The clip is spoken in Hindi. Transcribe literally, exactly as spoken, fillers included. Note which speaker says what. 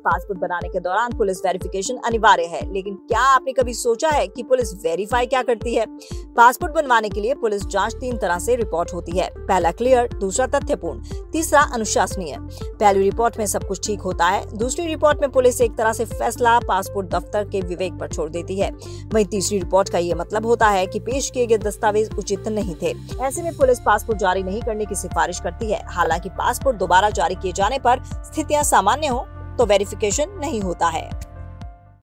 Speaker 1: पासपोर्ट बनाने के दौरान पुलिस वेरिफिकेशन अनिवार्य है, लेकिन क्या आपने कभी सोचा है कि पुलिस वेरीफाई क्या करती है? पासपोर्ट बनवाने के लिए पुलिस जांच तीन तरह से रिपोर्ट होती है। पहला क्लियर, दूसरा तथ्यपूर्ण, तीसरा अनुशासनीय। पहली रिपोर्ट में सब कुछ ठीक होता है, दूसरी रिपोर्ट में पुलिस एक तरह से फैसला पासपोर्ट दफ्तर के विवेक पर छोड़ देती है। वहीं तीसरी रिपोर्ट का ये मतलब होता है कि पेश किए गए दस्तावेज उचित नहीं थे। ऐसे में पुलिस पासपोर्ट जारी नहीं करने की सिफारिश करती है। हालांकि पासपोर्ट दोबारा जारी किए जाने पर स्थितियां सामान्य हो तो वेरिफिकेशन नहीं होता है।